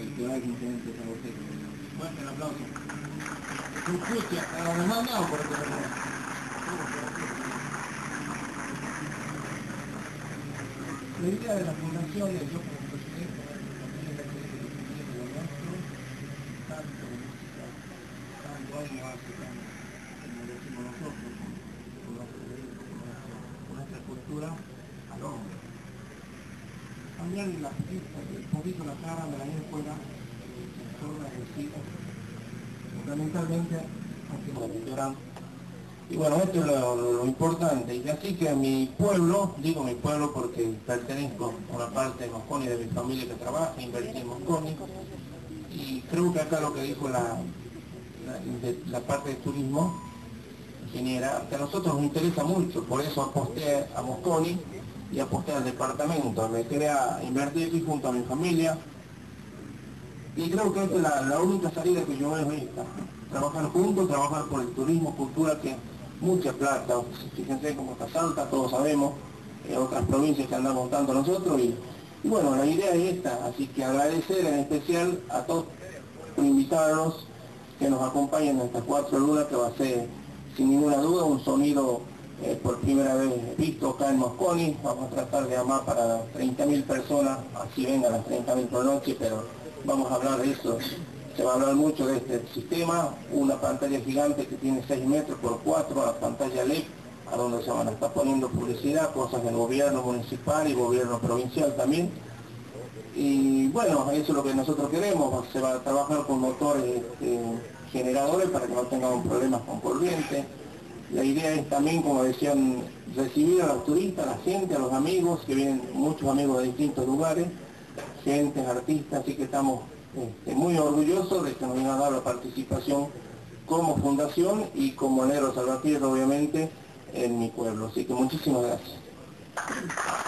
cultural, gente, fuerte el aplauso. Justicia, a los demás no, porque la idea de la fundación es yo como presidente, también la que de lo nuestro, tanto música, tanto año hace, como decimos nosotros, con nuestra cultura al hombre. Cambiar un poquito la cara de la escuela, el sector agresivo, fundamentalmente hacia la cultura. Y bueno, esto es lo importante. Y así que mi pueblo, digo mi pueblo porque pertenezco a una parte de Mosconi de mi familia que trabaja, invertí en Mosconi. Y creo que acá lo que dijo la parte de turismo, ingeniera, que a nosotros nos interesa mucho, por eso aposté a Mosconi y aposté al departamento. Me quedé a invertir aquí junto a mi familia. Y creo que esta es la única salida que yo veo esta. Trabajar juntos, trabajar por el turismo, cultura, que mucha plata. Fíjense cómo está Salta, todos sabemos, otras provincias que andamos tanto nosotros. Y bueno, la idea es esta, así que agradecer en especial a todos por invitarlos, que nos acompañen en estas 4 lunas, que va a ser sin ninguna duda un sonido por primera vez visto acá en Mosconi. Vamos a tratar de amar para 30.000 personas, así vengan las 30.000 por noche, pero vamos a hablar de eso. Se va a hablar mucho de este sistema, una pantalla gigante que tiene 6 metros por 4, la pantalla LED, a donde se van a estar poniendo publicidad, cosas del gobierno municipal y gobierno provincial también. Y bueno, eso es lo que nosotros queremos. Se va a trabajar con motores generadores para que no tengamos problemas con corriente. La idea es también, como decían, recibir a los turistas, a la gente, a los amigos, que vienen muchos amigos de distintos lugares, gentes, artistas, así que estamos muy orgullosos de que nos vengan a dar la participación como fundación y como Negro Salvatierra, obviamente, en mi pueblo. Así que muchísimas gracias.